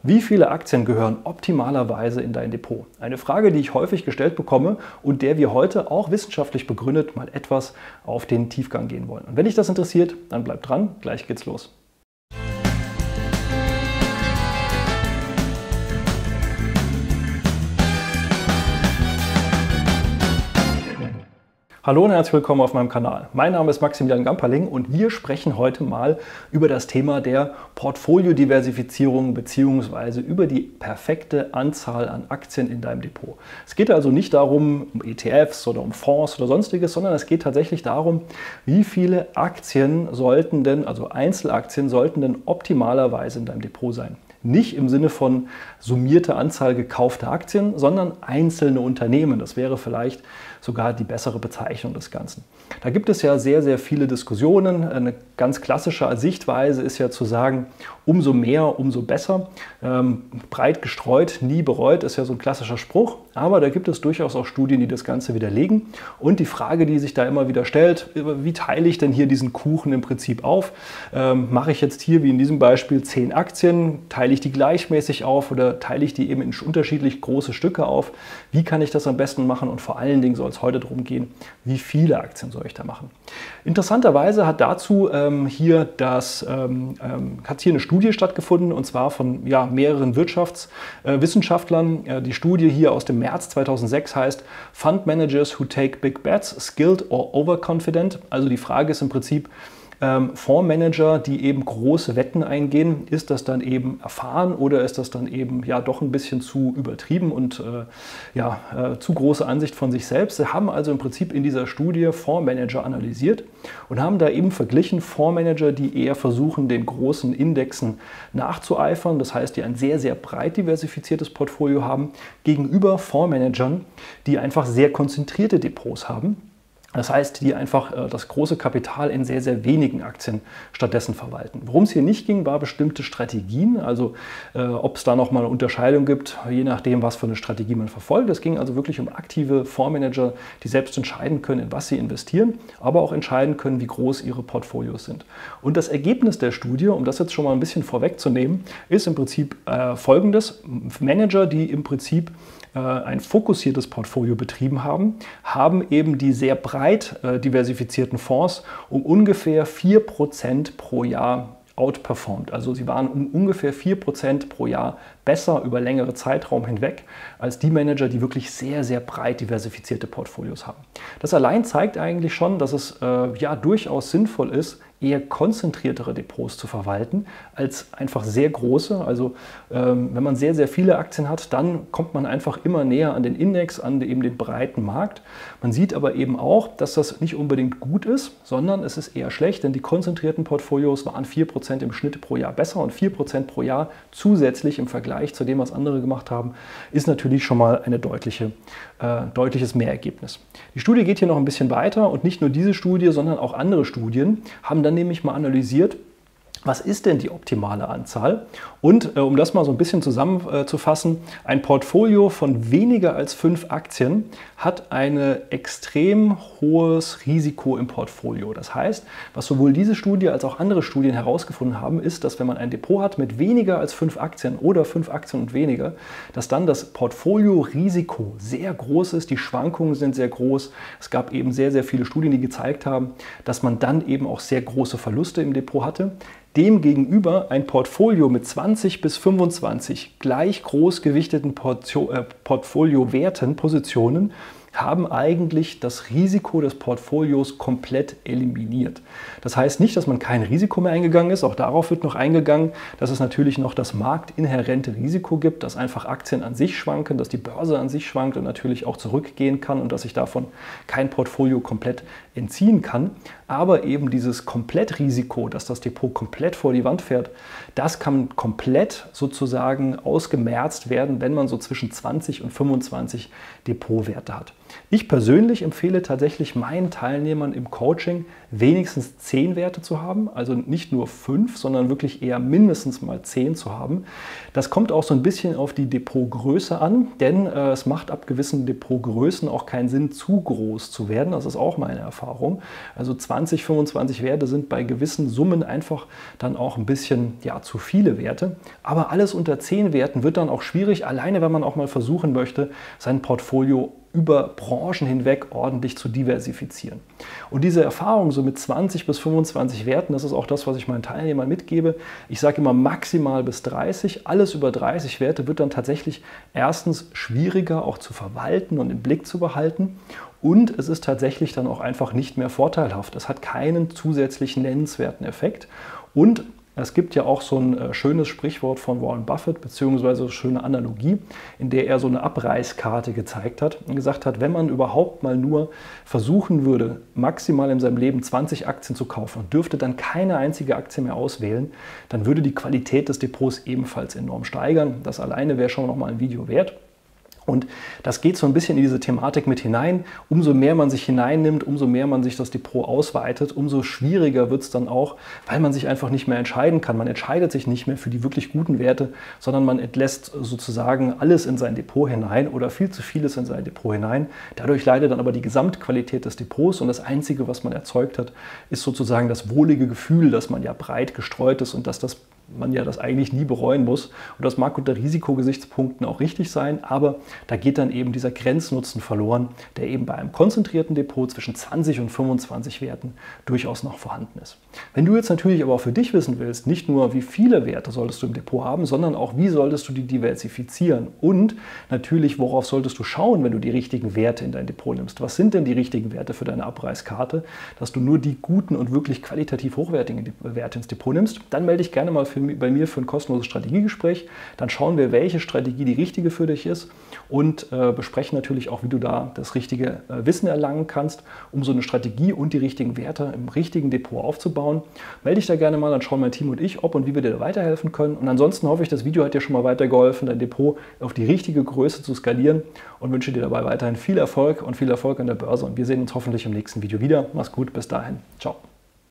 Wie viele Aktien gehören optimalerweise in dein Depot? Eine Frage, die ich häufig gestellt bekomme und der wir heute auch wissenschaftlich begründet mal etwas auf den Tiefgang gehen wollen. Und wenn dich das interessiert, dann bleib dran, gleich geht's los. Hallo und herzlich willkommen auf meinem Kanal. Mein Name ist Maximilian Gamperling und wir sprechen heute mal über das Thema der Portfoliodiversifizierung bzw. über die perfekte Anzahl an Aktien in deinem Depot. Es geht also nicht darum, um ETFs oder um Fonds oder sonstiges, sondern es geht tatsächlich darum, wie viele Aktien sollten denn, also Einzelaktien sollten denn optimalerweise in deinem Depot sein. Nicht im Sinne von summierte Anzahl gekaufter Aktien, sondern einzelne Unternehmen. Das wäre vielleicht sogar die bessere Bezeichnung des Ganzen. Da gibt es ja sehr, sehr viele Diskussionen. Eine ganz klassische Sichtweise ist ja zu sagen, umso mehr, umso besser. Breit gestreut, nie bereut, ist ja so ein klassischer Spruch. Aber da gibt es durchaus auch Studien, die das Ganze widerlegen. Und die Frage, die sich da immer wieder stellt, wie teile ich denn hier diesen Kuchen im Prinzip auf? Mache ich jetzt hier, wie in diesem Beispiel, 10 Aktien? Teile ich die gleichmäßig auf oder teile ich die eben in unterschiedlich große Stücke auf? Wie kann ich das am besten machen? Und vor allen Dingen soll es heute darum gehen, wie viele Aktien soll ich da machen? Interessanterweise hat dazu hier eine Studie stattgefunden, und zwar von mehreren Wirtschaftswissenschaftlern. Die Studie hier aus dem März 2006 heißt Fund Managers who take big bets, skilled or overconfident. Also die Frage ist im Prinzip, Fondsmanager, die eben große Wetten eingehen, ist das dann eben erfahren oder ist das dann eben doch ein bisschen zu übertrieben und zu große Ansicht von sich selbst? Sie haben also im Prinzip in dieser Studie Fondsmanager analysiert und haben da eben verglichen Fondsmanager, die eher versuchen, den großen Indexen nachzueifern, das heißt, die ein sehr, sehr breit diversifiziertes Portfolio haben, gegenüber Fondsmanagern, die einfach sehr konzentrierte Depots haben. Das heißt, die einfach das große Kapital in sehr, sehr wenigen Aktien stattdessen verwalten. Worum es hier nicht ging, war bestimmte Strategien, also ob es da nochmal eine Unterscheidung gibt, je nachdem, was für eine Strategie man verfolgt. Es ging also wirklich um aktive Fondsmanager, die selbst entscheiden können, in was sie investieren, aber auch entscheiden können, wie groß ihre Portfolios sind. Und das Ergebnis der Studie, um das jetzt schon mal ein bisschen vorwegzunehmen, ist im Prinzip folgendes. Manager, die im Prinzip ein fokussiertes Portfolio betrieben haben, haben eben die sehr breit diversifizierten Fonds um ungefähr 4% pro Jahr outperformed. Also sie waren um ungefähr 4% pro Jahr besser über längere Zeitraum hinweg als die Manager, die wirklich sehr, sehr breit diversifizierte Portfolios haben. Das allein zeigt eigentlich schon, dass es durchaus sinnvoll ist, eher konzentriertere Depots zu verwalten, als einfach sehr große. Also wenn man sehr, sehr viele Aktien hat, dann kommt man einfach immer näher an den Index, an eben den breiten Markt. Man sieht aber eben auch, dass das nicht unbedingt gut ist, sondern es ist eher schlecht, denn die konzentrierten Portfolios waren 4% im Schnitt pro Jahr besser und 4% pro Jahr zusätzlich im Vergleich zu dem, was andere gemacht haben, ist natürlich schon mal ein deutliches Mehrergebnis. Die Studie geht hier noch ein bisschen weiter und nicht nur diese Studie, sondern auch andere Studien haben dann nämlich mal analysiert, was ist denn die optimale Anzahl? Und um das mal so ein bisschen zusammenzufassen, ein Portfolio von weniger als 5 Aktien hat ein extrem hohes Risiko im Portfolio. Das heißt, was sowohl diese Studie als auch andere Studien herausgefunden haben, ist, dass wenn man ein Depot hat mit weniger als 5 Aktien oder 5 Aktien und weniger, dass dann das Portfolio-Risiko sehr groß ist, die Schwankungen sind sehr groß. Es gab eben sehr, sehr viele Studien, die gezeigt haben, dass man dann eben auch sehr große Verluste im Depot hatte. Demgegenüber ein Portfolio mit 20 bis 25 gleich groß gewichteten Portfoliowerten, Positionen, haben eigentlich das Risiko des Portfolios komplett eliminiert. Das heißt nicht, dass man kein Risiko mehr eingegangen ist, auch darauf wird noch eingegangen, dass es natürlich noch das marktinhärente Risiko gibt, dass einfach Aktien an sich schwanken, dass die Börse an sich schwankt und natürlich auch zurückgehen kann und dass sich davon kein Portfolio komplett entziehen kann. Aber eben dieses Komplettrisiko, dass das Depot komplett vor die Wand fährt, das kann komplett sozusagen ausgemerzt werden, wenn man so zwischen 20 und 25 Depotwerte hat. Ich persönlich empfehle tatsächlich meinen Teilnehmern im Coaching wenigstens 10 Werte zu haben, also nicht nur 5, sondern wirklich eher mindestens mal 10 zu haben. Das kommt auch so ein bisschen auf die Depotgröße an, denn es macht ab gewissen Depotgrößen auch keinen Sinn, zu groß zu werden. Das ist auch meine Erfahrung. Also 20, 25 Werte sind bei gewissen Summen einfach dann auch ein bisschen zu viele Werte. Aber alles unter 10 Werten wird dann auch schwierig, alleine wenn man auch mal versuchen möchte, sein Portfolio über Branchen hinweg ordentlich zu diversifizieren. Und diese Erfahrung so mit 20 bis 25 Werten, das ist auch das, was ich meinen Teilnehmern mitgebe. Ich sage immer maximal bis 30. Alles über 30 Werte wird dann tatsächlich erstens schwieriger auch zu verwalten und im Blick zu behalten. Und es ist tatsächlich dann auch einfach nicht mehr vorteilhaft. Es hat keinen zusätzlichen nennenswerten Effekt. Und es gibt ja auch so ein schönes Sprichwort von Warren Buffett, beziehungsweise eine schöne Analogie, in der er so eine Abreißkarte gezeigt hat und gesagt hat, wenn man überhaupt mal nur versuchen würde, maximal in seinem Leben 20 Aktien zu kaufen und dürfte dann keine einzige Aktie mehr auswählen, dann würde die Qualität des Depots ebenfalls enorm steigern. Das alleine wäre schon nochmal ein Video wert. Und das geht so ein bisschen in diese Thematik mit hinein. Umso mehr man sich hineinnimmt, umso mehr man sich das Depot ausweitet, umso schwieriger wird es dann auch, weil man sich einfach nicht mehr entscheiden kann. Man entscheidet sich nicht mehr für die wirklich guten Werte, sondern man entlässt sozusagen alles in sein Depot hinein oder viel zu vieles in sein Depot hinein. Dadurch leidet dann aber die Gesamtqualität des Depots und das Einzige, was man erzeugt hat, ist sozusagen das wohlige Gefühl, dass man ja breit gestreut ist und dass man ja das eigentlich nie bereuen muss. Und das mag unter Risikogesichtspunkten auch richtig sein, aber da geht dann eben dieser Grenznutzen verloren, der eben bei einem konzentrierten Depot zwischen 20 und 25 Werten durchaus noch vorhanden ist. Wenn du jetzt natürlich aber auch für dich wissen willst, nicht nur wie viele Werte solltest du im Depot haben, sondern auch wie solltest du die diversifizieren und natürlich worauf solltest du schauen, wenn du die richtigen Werte in dein Depot nimmst. Was sind denn die richtigen Werte für deine Abreißkarte, dass du nur die guten und wirklich qualitativ hochwertigen Werte ins Depot nimmst, dann melde dich gerne mal bei mir für ein kostenloses Strategiegespräch. Dann schauen wir, welche Strategie die richtige für dich ist und besprechen natürlich auch, wie du da das richtige Wissen erlangen kannst, um so eine Strategie und die richtigen Werte im richtigen Depot aufzubauen. Melde dich da gerne mal, dann schauen mein Team und ich, ob und wie wir dir da weiterhelfen können. Und ansonsten hoffe ich, das Video hat dir schon mal weitergeholfen, dein Depot auf die richtige Größe zu skalieren und wünsche dir dabei weiterhin viel Erfolg und viel Erfolg an der Börse. Und wir sehen uns hoffentlich im nächsten Video wieder. Mach's gut, bis dahin. Ciao.